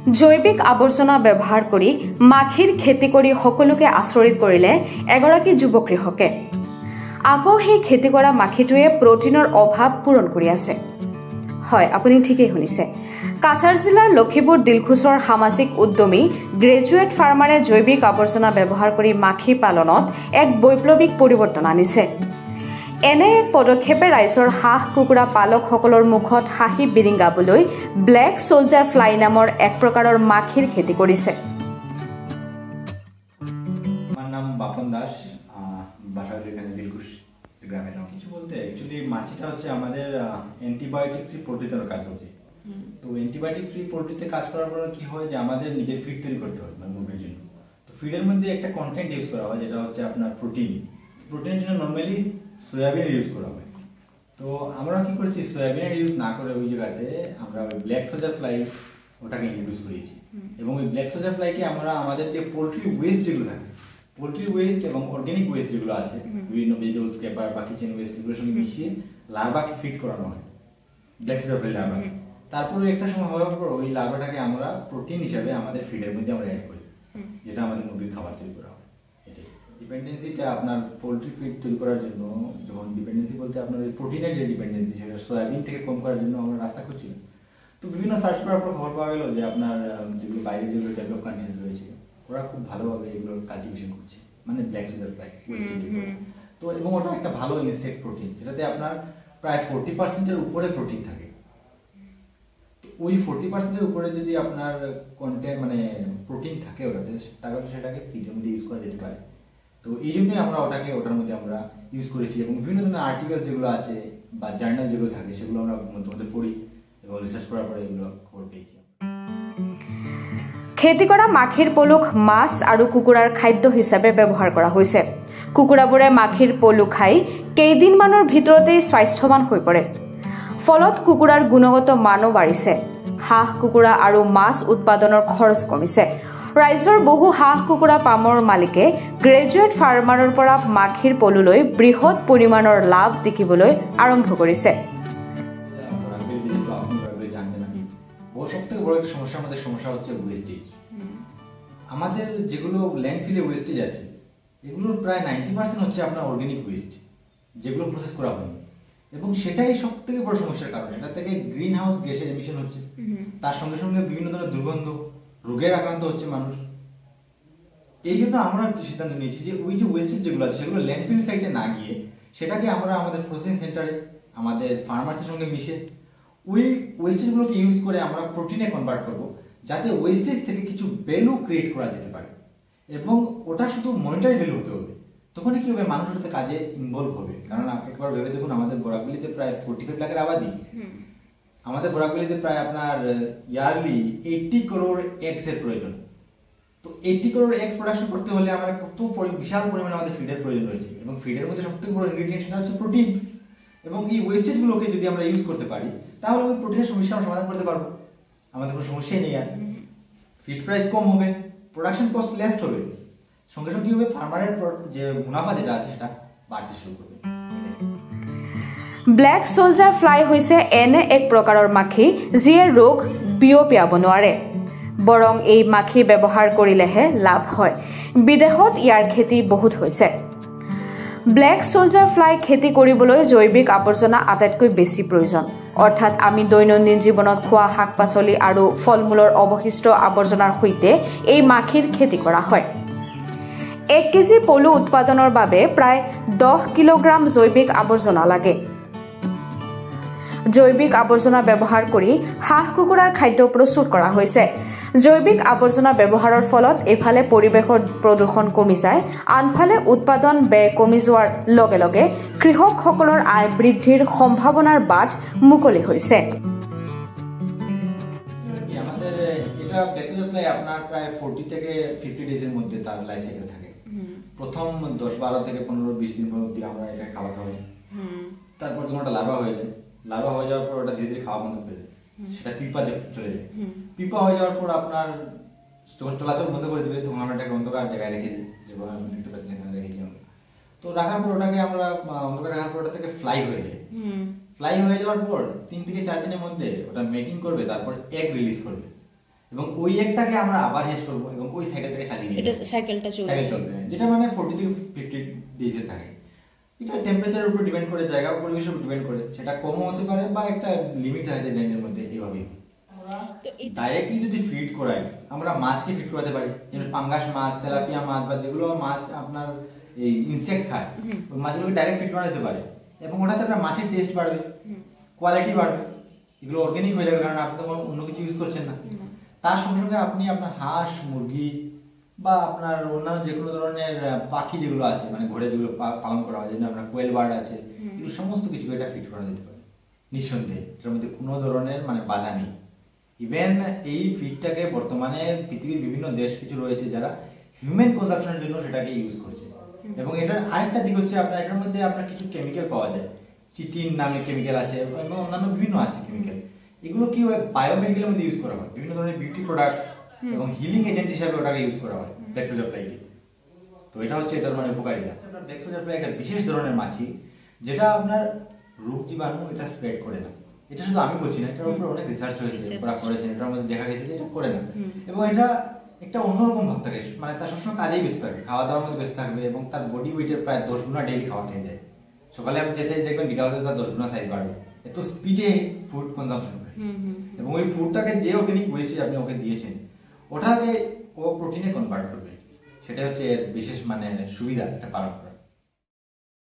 জৈৱিক আৱৰ্জনা ব্যৱহাৰ কৰি মাখিৰ খেতি কৰি সকলোকে আচৰিত কৰিলে এগৰাকী যুৱ কৃষকে। আকৌ সেই খেতি কৰা মাখিটোৱে প্ৰটিনৰ অভাৱ পূৰণ কৰি আছে। হয়, আপুনি ঠিকেই শুনিছে। কাছাৰ জিলাৰ লক্ষীপুৰ দিলখুচৰ সামাজিক উদ্যমী গ্ৰেজুৱেট ফাৰ্মাৰে জৈৱিক আৱৰ্জনা ব্যৱহাৰ কৰি মাখি পালনত এক বৈপ্লৱিক পৰিৱৰ্তন আনিছে। এনে এক পদক্ষেপে ৰাইজৰ হাঁহ কুকুৰা পালকসকলৰ মুখত হাঁহি বিৰিঙাবলৈ ব্লেক চলজাৰ ফ্লাই নামৰ এক প্ৰকাৰৰ মাখিৰ খেতি কৰিছে। আমার নাম বাপন দাস, বাসা এখানে দিলকুশ গ্রামের নাম। কিছু বলতে অ্যাকচুয়ালি মাছিটা হচ্ছে আমাদের অ্যান্টিবায়োটিক ফ্রি পোলট্রিতে কাজ করছে। তো অ্যান্টিবায়োটিক ফ্রি পোলট্রিতে কাজ করার পর কি হয় যে আমাদের নিজের ফিড তৈরি করতে হয় মুরগির জন্য। তো ফিডের মধ্যে একটা কন্টেন্ট ইউজ করা হয় যেটা হচ্ছে আপনার প্রোটিন। প্রোটিনের জন্য নর্মালি সয়াবিনের ইউজ করা হয়। তো আমরা কি করেছি, সয়াবিনের ইউজ না করে ওই জায়গাতে আমরা ওই ব্ল্যাক সোলজার ফ্লাই ওটাকে ইন্ট্রোডিউস করেছি। এবং ওই ব্ল্যাক সোলজার ফ্লাইকে আমরা আমাদের যে পোলট্রি ওয়েস্ট যেগুলো থাকে, পোলট্রি ওয়েস্ট এবং অর্গ্যানিক ওয়েস্ট যেগুলো আছে, বিভিন্ন ভেজিটেবল স্ক্র্যাপার বা কিচেন ওয়েস্ট, এগুলোর সঙ্গে মিশিয়ে লার্ভাকে ফিড করানো হয়, ব্ল্যাক সোলজার ফ্লাই লার্ভা। তারপরে একটা সময় হওয়ার পর ওই লার্ভাটাকে আমরা প্রোটিন হিসাবে আমাদের ফিডের মধ্যে আমরা অ্যাড করি, যেটা আমাদের মুরগির খাবার তৈরি করা হয়। ডিপেন্ডেন্সিটা আপনার পোলট্রি ফিড তৈরি করার জন্য, যখন ডিপেন্ডেন্সি বলতে আপনার ওই প্রোটিনের যে ডিপেন্ডেন্সি, সেটা সয়াবিন থেকে কম করার জন্য আমরা রাস্তা খুঁজছিলাম। তো বিভিন্ন সার্চ করার পর খবর পাওয়া গেল যে আপনার যেগুলো বাইরে যেগুলো ডেভেলপ কান্ট্রিজ রয়েছে, ওরা খুব ভালোভাবে এগুলো কাল্টিভেশন করছে, মানে ব্ল্যাক সোলজার ফ্লাই। তো এবং ওটা একটা ভালো ইনসেক্ট প্রোটিন, যেটাতে আপনার প্রায় 40%-এর উপরে প্রোটিন থাকে। ওই 40%-এর উপরে যদি আপনার কন্টেন্ট মানে প্রোটিন থাকে ওটাতে, তাহলে সেটাকে ফিডের মধ্যে ইউজ করা যেতে পারে। তো এই জন্যই আমরা ওটার মধ্যে আমরা ইউজ করেছি। এবং বিভিন্ন ধরনের আর্টিকেল যেগুলো আছে বা জার্নাল যেগুলো থাকে, সেগুলো আমরা মধ্যে পড়ি এবং রিসার্চ করার পরে এগুলো খবর পেয়েছি। খেতি কৰা মাখিৰ পলুক মাছ আৰু কুকুৰাৰ খাদ্য হিচাপে ব্যৱহাৰ কৰা হৈছে। কুকুৰাবোৰে মাখিৰ পলু খাই কেইদিনমানৰ ভিতৰতেই স্বাস্থ্যৱান হৈ পৰে। ফলত কুকুৰাৰ গুণগত মানো বাঢ়িছে। হাঁহ কুকুৰা আৰু মাছ উৎপাদনৰ খৰচ কমিছে। ৰাইজৰ বহু হাঁহ কুকুৰা পামৰ মালিকে গ্ৰেজুৱেট ফাৰ্মাৰৰ পৰা মাখিৰ পলুলৈ বৃহৎ পৰিমাণৰ লাভ দেখিবলৈ আৰম্ভ কৰিছে। সবথেকে বড় একটা সমস্যা আমাদের সমস্যা হচ্ছে ওয়েস্টেজ। আমাদের যেগুলো ল্যান্ডফিলে ওয়েস্টেজ আছে, এগুলোর প্রায় 90% হচ্ছে আপনার অর্গ্যানিক ওয়েস্ট, যেগুলো প্রসেস করা হয়নি। এবং সেটাই সব থেকে বড় সমস্যার কারণ। সেটা থেকে গ্রিন হাউস গ্যাসের এমিশন হচ্ছে, তার সঙ্গে সঙ্গে বিভিন্ন ধরনের দুর্গন্ধ, রোগের আক্রান্ত হচ্ছে মানুষ। এই জন্য আমরা সিদ্ধান্ত নিয়েছি যে ওই যে ওয়েস্টেজ যেগুলো আছে, সেগুলো ল্যান্ডফিল সাইটে না গিয়ে সেটাকে আমরা আমাদের প্রসেসিং সেন্টারে, আমাদের ফার্মার্সের সঙ্গে মিশে ওই ওয়েস্টেজগুলোকে ইউজ করে আমরা প্রোটিনে কনভার্ট করব, যাতে ওয়েস্টেজ থেকে কিছু ভ্যালু ক্রিয়েট করা যেতে পারে। এবং ওটা শুধু মনিটারি ভ্যালু হতে হবে। তখন কি হবে, মানুষ ওটাতে কাজে ইনভলভ হবে। কারণ একবার ভেবে দেখুন, আমাদের বরাকবিলিতে প্রায় 45 লাখের আবাদি। আমাদের বরাকবিলিতে প্রায় আপনার ইয়ারলি 80 crore এগস এর প্রয়োজন। তো 80 crore এগস প্রোডাকশন করতে হলে আমার কত বিশাল পরিমাণে আমাদের ফিডের প্রয়োজন রয়েছে। এবং ফিডের মধ্যে সবথেকে বড় ইনগ্রেডিয়েন্ট সেটা হচ্ছে প্রোটিন। এবং এই ওয়েস্টেজগুলোকে যদি আমরা ইউজ করতে পারি, তাহলে ওই প্রোটিনের সমস্যা আমরা সমাধান করতে পারবো। আমাদের কোনো সমস্যাই নেই। আর ফিড প্রাইস কম হবে, প্রোডাকশন কস্ট লেস হবে, সঙ্গে সঙ্গে কি হবে, ফার্মারের যে মুনাফা যেটা আছে সেটা বাড়তে শুরু করবে। ব্লেক চলজাৰ ফ্লাই হৈছে এনে এক প্ৰকাৰৰ মাখি যিয়ে ৰোগ বিয়পিয়াব নোৱাৰে। বৰং এই মাখি ব্যৱহাৰ কৰিলেহে লাভ হয়। বিদেশত ইয়াৰ খেতি বহুত হৈছে। ব্লেক চলজাৰ ফ্লাই খেতি কৰিবলৈ জৈৱিক আৱৰ্জনা আটাইতকৈ বেছি প্ৰয়োজন। অৰ্থাৎ আমি দৈনন্দিন জীৱনত খোৱা শাক পাচলি আৰু ফল মূলৰ অৱশিষ্ট আৱৰ্জনাৰ সৈতে এই মাখিৰ খেতি কৰা হয়। 1 কেজি পলু উৎপাদনৰ বাবে প্ৰায় 10 কিলোগ্ৰাম জৈৱিক আৱৰ্জনা লাগে। জৈৱিক আৱৰ্জনা ব্যৱহাৰ কৰি হাঁহ কুকুৰাৰ খাদ্য প্ৰস্তুত কৰা হৈছে। জৈৱিক আৱৰ্জনা ব্যৱহাৰৰ ফলত এফালে পৰিৱেশৰ প্ৰদূষণ কমি যায়, আনফালে উৎপাদন ব্যয় কমি যোৱাৰ লগে লগে কৃষকসকলৰ আয় বৃদ্ধিৰ সম্ভাৱনাৰ বাট মুকলি হৈছে। আমাদের এটা ব্যাকটেরিয়া ফ্লাই আপনার প্রায় 40 থেকে 50 ডেজের মধ্যে তার লাইফ সাইকেল থাকে। প্রথম 10-12 থেকে 15-20 দিন অবধি আমরা এটা খাবার খাওয়াই। তারপর যখন ওটা লার্ভা হয়ে যায়, লার্ভা হয়ে যাওয়ার পর ওটা ধীরে ধীরে খাওয়া বন্ধ করে দেয়, সেটা পিপাতে চলে যায়। পিপা হয়ে যাওয়ার পর আপনার যখন চলাচল বন্ধ করে দেবে, তখন আমরা এটাকে অন্ধকার জায়গায় রেখে দিই, যেভাবে আমি দেখতে পাচ্ছি এখানে রেখেছি আমরা। তো রাখার পর ওটাকে আমরা অন্ধকার রাখার পর ওটা থেকে ফ্লাই হয়ে যায়। ফ্লাই হয়ে যাওয়ার পর 3 থেকে 4 দিনের মধ্যে ওটা মেটিং করবে, তারপর এগ রিলিজ করবে। এবং ওই একটাকে আমরা আবার হ্যাশ করবো এবং ওই সাইকেলটাকে চালিয়ে এটা সাইকেলটা চলবে, যেটা মানে 40 থেকে 50 ডেজে থাকে। এটা টেম্পারেচারের উপর ডিপেন্ড করে, জায়গা পরিবেশের উপর ডিপেন্ড করে, সেটা কমও হতে পারে বা একটা লিমিট আছে রেঞ্জের মধ্যে। এইভাবেই ডাইরেক্টলি যদি ফিড করাই, আমরা মাছকে ফিড করাতে পারি, যেমন পাঙ্গাস মাছ, তেলাপিয়া মাছ বা যেগুলো মাছ আপনার এই ইনসেক্ট খায়, ওই মাছগুলোকে ডাইরেক্ট ফিড করা যেতে পারে এবং ওটাতে আপনার মাছের টেস্ট বাড়বে, কোয়ালিটি বাড়বে, এগুলো অর্গানিক হয়ে যাবে, কারণ আপনি তো অন্য কিছু ইউজ করছেন না। তার সঙ্গে সঙ্গে আপনি আপনার হাঁস, মুরগি বা আপনার অন্যান্য যে কোনো ধরনের পাখি যেগুলো আছে, মানে ঘরে যেগুলো পালন করা হয়, যেমন আপনার কোয়েল বার্ড আছে, এগুলো সমস্ত কিছু এটা ফিড করা যেতে পারে নিঃসন্দেহে। এটার মধ্যে কোনো ধরনের মানে বাধা নেই। ইভেন এই ফিডটাকে বর্তমানে পৃথিবীর বিভিন্ন দেশ কিছু রয়েছে যারা হিউম্যান কনজাম্পশনের জন্য সেটাকে ইউজ করছে। এবং এটার আরেকটা দিক হচ্ছে আপনার এটার মধ্যে আপনার কিছু কেমিক্যাল পাওয়া যায়, চিটিন নামে কেমিক্যাল আছে এবং অন্যান্য বিভিন্ন আছে কেমিক্যাল। এগুলো কি হয়, বায়োমেডিকেলের মধ্যে ইউজ করা হয়, বিভিন্ন ধরনের বিউটি প্রোডাক্টস এবং হিলিং এজেন্ট হিসাবে ওটাকে ইউজ করা হয় ব্যাকসোজারফ্লাইকে। তো এটা হচ্ছে এটার মানে উপকারিতা। আপনার ব্যাকসোজারফ্লাই একটা বিশেষ ধরনের মাছি, যেটা আপনার রোগ জীবাণু এটা স্প্রেড করে না। এটা শুধু আমি বলছি না, এটার উপর অনেক রিসার্চ হয়েছে, ওরা করেছে, এটার মধ্যে দেখা গেছে যে এটা করে না। এবং এটা একটা অন্যরকম ভাব থাকে, মানে তার সবসময় কাজেই ব্যস্ত থাকে, খাওয়া দাওয়ার মধ্যে ব্যস্ত থাকবে এবং তার বডি ওয়েটের প্রায় 10 গুণা ডেইলি খাওয়া খেয়ে যায়। সকালে আপনি যে সাইজ দেখবেন, বিকালে তার 10 গুণা সাইজ বাড়বে, এত স্পিডে ফুড কনজাম্পশন করে। এবং ওই ফুডটাকে যে অর্গানিক ওয়েস্ট আপনি ওকে দিয়েছেন, ওটাকে ও প্রোটিনে কনভার্ট করবে। সেটা হচ্ছে এর বিশেষ মানে সুবিধা এটা পালন করা।